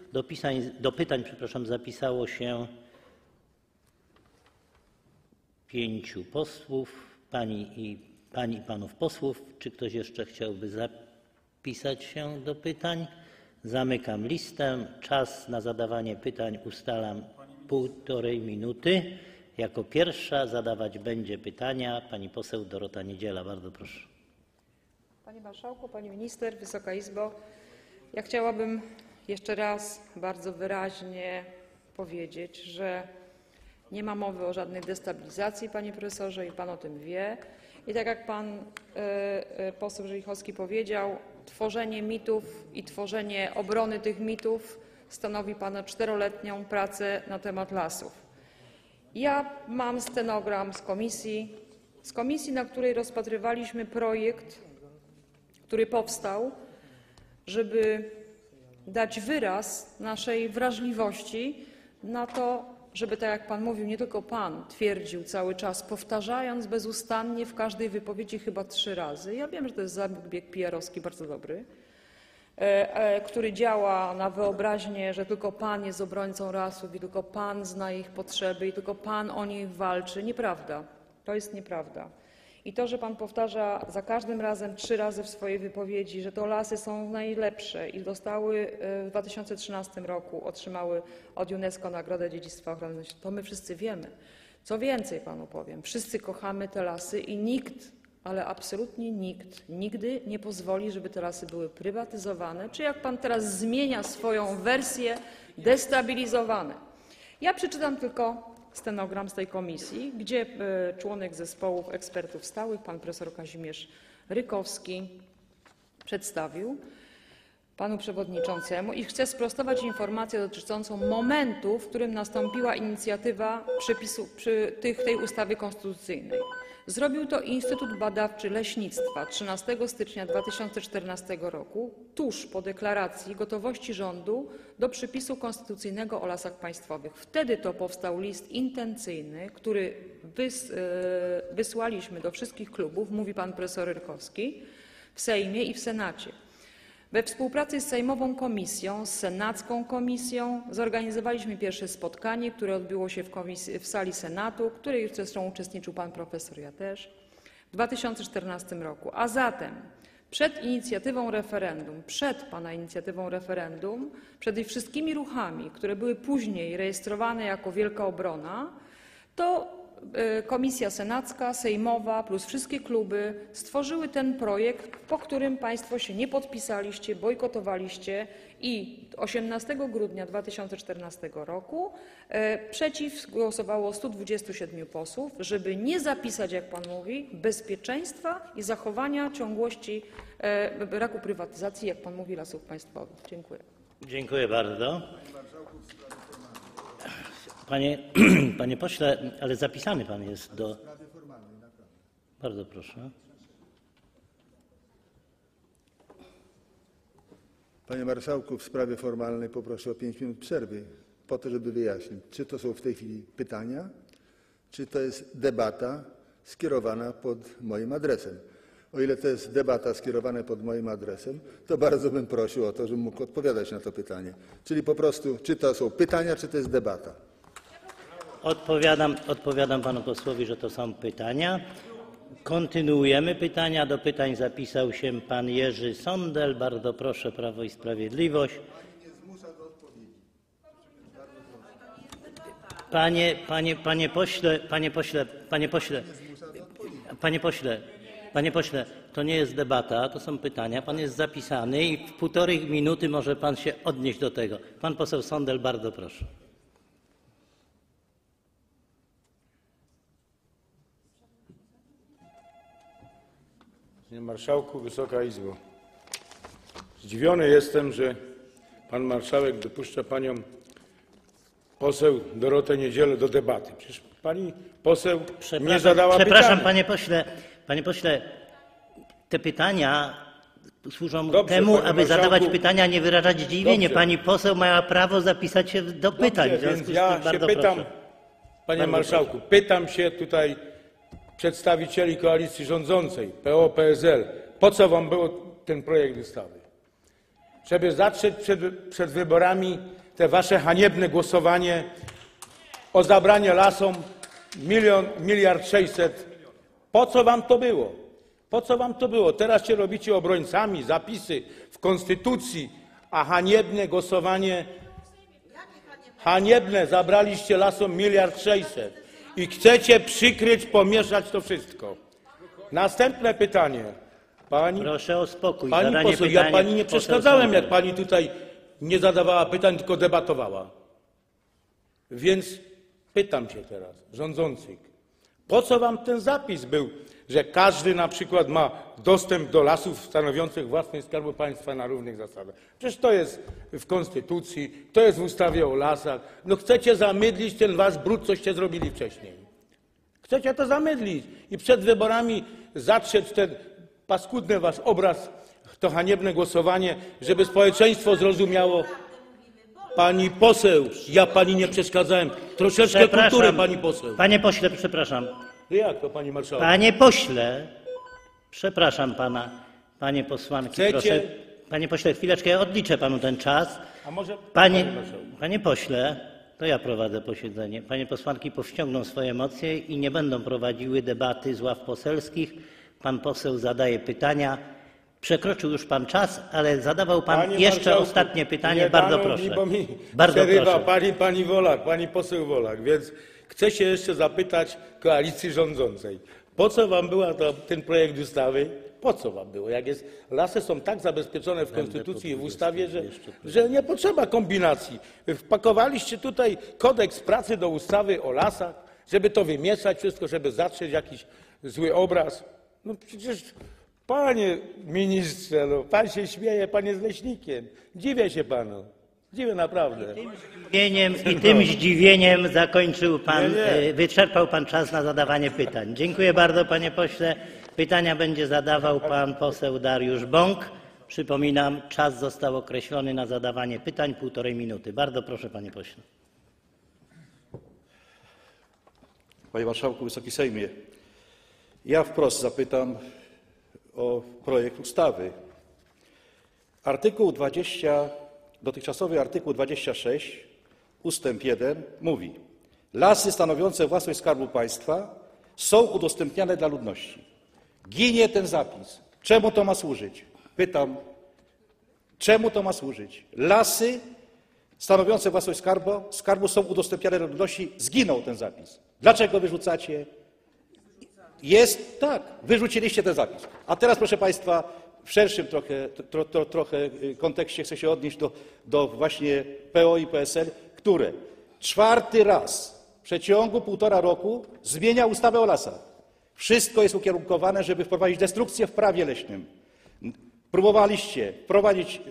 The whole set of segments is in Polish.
Do pytań, przepraszam, zapisało się 5 posłów, pań i panów posłów. Czy ktoś jeszcze chciałby zapisać się do pytań? Zamykam listę. Czas na zadawanie pytań ustalam 1,5 minuty. Jako pierwsza zadawać będzie pytania pani poseł Dorota Niedziela. Bardzo proszę. Panie Marszałku, Pani Minister, Wysoka Izbo, ja chciałabym jeszcze raz bardzo wyraźnie powiedzieć, że nie ma mowy o żadnej destabilizacji, panie profesorze, i pan o tym wie. I tak jak pan poseł Żelichowski powiedział, tworzenie mitów i tworzenie obrony tych mitów stanowi pana 4-letnią pracę na temat lasów. Ja mam stenogram z komisji, na której rozpatrywaliśmy projekt, który powstał, żeby dać wyraz naszej wrażliwości na to, żeby, tak jak pan mówił, nie tylko pan twierdził cały czas, powtarzając bezustannie w każdej wypowiedzi chyba 3 razy. Ja wiem, że to jest zabieg PR-owski bardzo dobry, który działa na wyobraźnię, że tylko pan jest obrońcą lasów i tylko pan zna ich potrzeby i tylko pan o nich walczy. Nieprawda. To jest nieprawda. I to, że pan powtarza za każdym razem 3 razy w swojej wypowiedzi, że to lasy są najlepsze i dostały w 2013 roku, otrzymały od UNESCO Nagrodę Dziedzictwa Ochronnego, to my wszyscy wiemy. Co więcej panu powiem, wszyscy kochamy te lasy i nikt, ale absolutnie nikt, nigdy nie pozwoli, żeby te lasy były prywatyzowane, czy jak pan teraz zmienia swoją wersję, destabilizowane. Ja przeczytam tylko stenogram z tej komisji, gdzie członek zespołów ekspertów stałych, pan profesor Kazimierz Rykowski, przedstawił panu przewodniczącemu i chcę sprostować informację dotyczącą momentu, w którym nastąpiła inicjatywa tej ustawy konstytucyjnej. Zrobił to Instytut Badawczy Leśnictwa 13 stycznia 2014 roku, tuż po deklaracji gotowości rządu do przepisu konstytucyjnego o lasach państwowych. Wtedy to powstał list intencyjny, który wysłaliśmy do wszystkich klubów, mówi pan profesor Rykowski, w Sejmie i w Senacie. We współpracy z Sejmową Komisją, z Senacką Komisją zorganizowaliśmy pierwsze spotkanie, które odbyło się w sali Senatu, w której zresztą uczestniczył pan profesor, ja też, w 2014 roku. A zatem przed inicjatywą referendum, przed pana inicjatywą referendum, przed tymi wszystkimi ruchami, które były później rejestrowane jako Wielka Obrona, to Komisja Senacka, Sejmowa plus wszystkie kluby stworzyły ten projekt, po którym państwo się nie podpisaliście, bojkotowaliście i 18 grudnia 2014 roku przeciw głosowało 127 posłów, żeby nie zapisać, jak pan mówi, bezpieczeństwa i zachowania ciągłości braku prywatyzacji, jak pan mówi, lasów państwowych. Dziękuję. Dziękuję bardzo. Panie pośle, ale zapisany pan jest do... Bardzo proszę. Panie marszałku, w sprawie formalnej poproszę o 5 minut przerwy, po to, żeby wyjaśnić, czy to są w tej chwili pytania, czy to jest debata skierowana pod moim adresem. O ile to jest debata skierowana pod moim adresem, to bardzo bym prosił o to, żebym mógł odpowiadać na to pytanie. Czyli po prostu, czy to są pytania, czy to jest debata. Odpowiadam panu posłowi, że to są pytania. Kontynuujemy pytania. Do pytań zapisał się pan Jerzy Sądel. Bardzo proszę, Prawo i Sprawiedliwość. Panie pośle, to nie jest debata, to są pytania. Pan jest zapisany i w 1,5 minuty może pan się odnieść do tego. Pan poseł Sądel, bardzo proszę. Panie Marszałku, Wysoka Izbo. Zdziwiony jestem, że pan marszałek dopuszcza panią poseł Dorotę Niedzielę do debaty. Przecież pani poseł nie zadała pytania. Przepraszam, panie pośle, te pytania służą temu, aby zadawać pytania, nie wyrażać zdziwienia. Pani poseł ma prawo zapisać się do pytań. Więc ja się pytam, panie marszałku, pytam się tutaj przedstawicieli koalicji rządzącej, PO-PSL, po co wam był ten projekt ustawy? żeby zatrzeć przed wyborami te wasze haniebne głosowanie o zabranie lasom 1,6 mld. Po co wam to było? Po co wam to było? Teraz się robicie obrońcami, zapisy w Konstytucji, a haniebne głosowanie, haniebne, zabraliście lasom 1,6 mld i chcecie przykryć, pomieszać to wszystko. Następne pytanie. Proszę o spokój. Pani Zadanie poseł, pytania, ja pani nie poseł przeszkadzałem, Sąder. jak pani tutaj nie zadawała pytań, tylko debatowała. Więc pytam się teraz, rządzących, po co wam ten zapis był, że każdy na przykład ma dostęp do lasów stanowiących własność Skarbu Państwa na równych zasadach? Przecież to jest w Konstytucji, to jest w ustawie o lasach. No chcecie zamydlić ten wasz brud, coście zrobili wcześniej. Chcecie to zamydlić i przed wyborami zatrzeć ten paskudny wasz obraz, to haniebne głosowanie, żeby społeczeństwo zrozumiało. Pani poseł, ja pani nie przeszkadzałem. Troszeczkę kultury, pani poseł. Panie pośle, przepraszam. Jak to, pani marszałek? Panie pośle, przepraszam pana. Panie posłanki, Chcecie- proszę. Panie pośle, chwileczkę, ja odliczę panu ten czas. A może Panie pośle, to ja prowadzę posiedzenie. Panie posłanki powściągną swoje emocje i nie będą prowadziły debaty z ław poselskich. Pan poseł zadaje pytania. Przekroczył już pan czas, ale zadawał pan Panie jeszcze marszałku, ostatnie pytanie. nie Bardzo panu, proszę. Bo mi Bardzo przerywa proszę. pani Wolak, pani poseł Wolak, więc chcę się jeszcze zapytać koalicji rządzącej. Po co wam był ten projekt ustawy? Po co wam było? Jak jest, lasy są tak zabezpieczone w Konstytucji i w ustawie, że nie potrzeba kombinacji. Wpakowaliście tutaj kodeks pracy do ustawy o lasach, żeby to wymieszać wszystko, żeby zatrzeć jakiś zły obraz. No przecież, panie ministrze, no, pan się śmieje, pan jest leśnikiem. Dziwię się panu. Dziwię naprawdę. I tym zdziwieniem zakończył pan, Nie. wyczerpał pan czas na zadawanie pytań. Dziękuję bardzo, panie pośle. Pytania będzie zadawał pan poseł Dariusz Bąk. Przypominam, czas został określony na zadawanie pytań 1,5 minuty. Bardzo proszę, panie pośle. Panie Marszałku, Wysoki Sejmie, ja wprost zapytam o projekt ustawy. Dotychczasowy artykuł 26 ustęp 1 mówi: lasy stanowiące własność Skarbu Państwa są udostępniane dla ludności. Ginie ten zapis. Czemu to ma służyć? Pytam, czemu to ma służyć? Lasy stanowiące własność skarbu są udostępniane dla ludności. Zginął ten zapis. Dlaczego wyrzucacie? Jest, tak, wyrzuciliście ten zapis. A teraz, proszę Państwa, w szerszym trochę kontekście chcę się odnieść do właśnie PO i PSL, które 4. raz w przeciągu 1,5 roku zmienia ustawę o lasach. Wszystko jest ukierunkowane, żeby wprowadzić destrukcję w prawie leśnym. Próbowaliście wprowadzić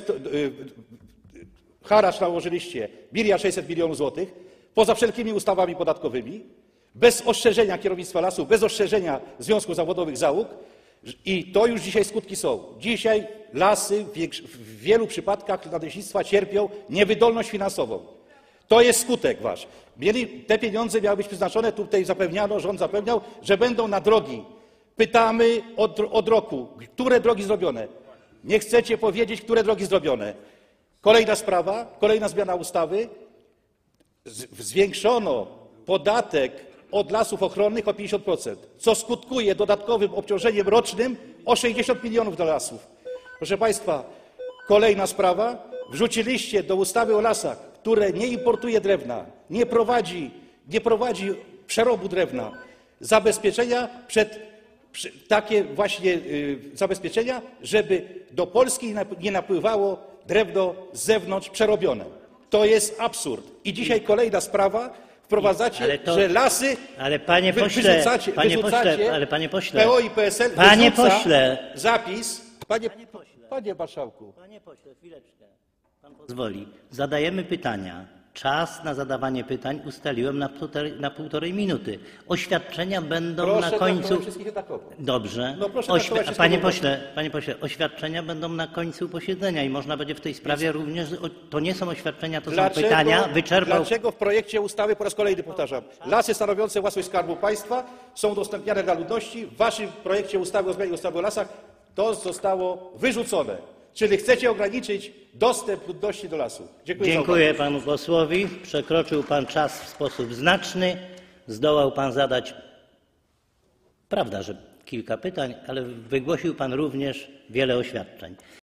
haracz nałożyliście 1,6 mld złotych, poza wszelkimi ustawami podatkowymi, bez ostrzeżenia kierownictwa lasów, bez ostrzeżenia związków zawodowych załóg i to już dzisiaj skutki są. Dzisiaj lasy w wielu przypadkach nadleśnictwa cierpią niewydolność finansową. To jest skutek wasz. Te pieniądze miały być przeznaczone, tutaj zapewniano, rząd zapewniał, że będą na drogi. Pytamy od roku, które drogi zrobione. Nie chcecie powiedzieć, które drogi zrobione. Kolejna sprawa, kolejna zmiana ustawy. Zwiększono podatek od lasów ochronnych o 50%, co skutkuje dodatkowym obciążeniem rocznym o 60 milionów dla lasów. Proszę Państwa, kolejna sprawa. Wrzuciliście do ustawy o lasach, które nie importuje drewna, nie prowadzi przerobu drewna, zabezpieczenia takie właśnie zabezpieczenia, żeby do Polski nie napływało drewno z zewnątrz przerobione. To jest absurd. I dzisiaj kolejna sprawa. Wprowadzacie, że lasy Ale panie pośle, wyrzucacie, panie pośle, PO i PSL panie wyrzuca pośle, zapis. Panie marszałku. Panie pośle, chwileczkę. Pan pozwoli. Zadajemy pytania. Czas na zadawanie pytań ustaliłem na 1,5 minuty. Oświadczenia będą Proszę na traktować końcu. wszystkich jednakowo. Dobrze. No proszę traktować wszystkich Panie pośle, oświadczenia będą na końcu posiedzenia i można będzie w tej sprawie również. To nie są oświadczenia, to są pytania. Dlaczego w projekcie ustawy, po raz kolejny powtarzam, lasy stanowiące własność Skarbu Państwa są udostępniane dla ludności? W waszym projekcie ustawy o zmianie ustawy o lasach to zostało wyrzucone. Czyli chcecie ograniczyć dostęp ludności do lasu. Dziękuję za uwagę. Dziękuję panu posłowi. Przekroczył pan czas w sposób znaczny. Zdołał pan zadać, prawda, że kilka pytań, ale wygłosił pan również wiele oświadczeń.